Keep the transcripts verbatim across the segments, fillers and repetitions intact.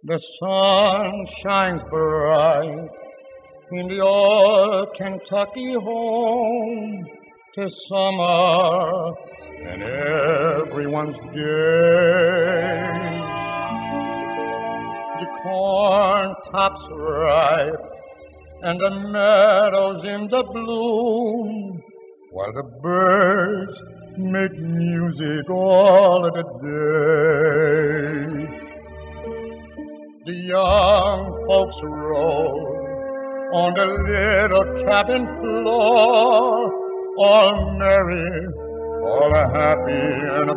The sun shines bright in the old Kentucky home. 'Tis summer and everyone's gay. The corn tops ripe and the meadows in the bloom, while the birds make music all the day. The young folks roll on the little cabin floor, all merry, all happy and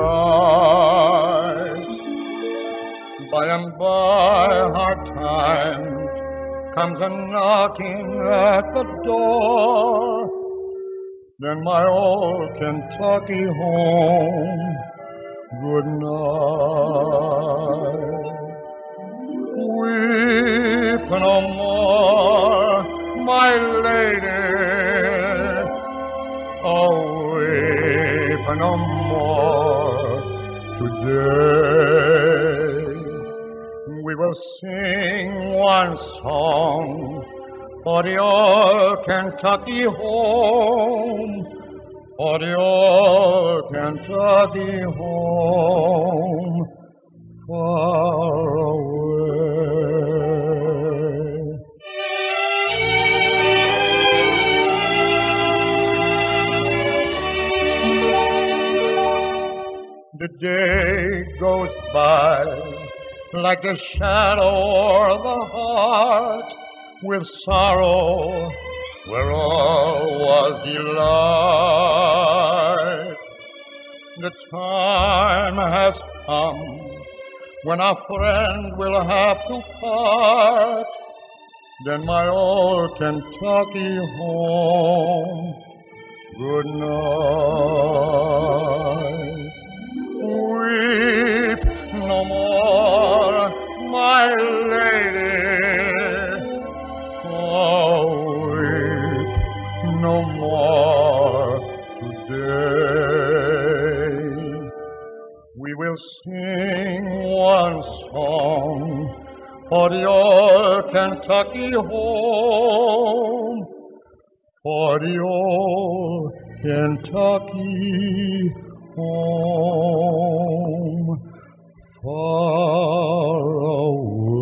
bright. By and by hard times comes a knocking at the door, then my old Kentucky home, good night. Weep no more, my lady, oh, weep no more today. We will sing one song for the old Kentucky home, for the old Kentucky home, far away. The day goes by like the shadow o'er the heart, with sorrow where all was delight. The time has come when our friend will have to part, then my old Kentucky home, good night. Weep no more, my lady, oh, weep no more today. We will sing one song for the old Kentucky home, for the old Kentucky home, far away.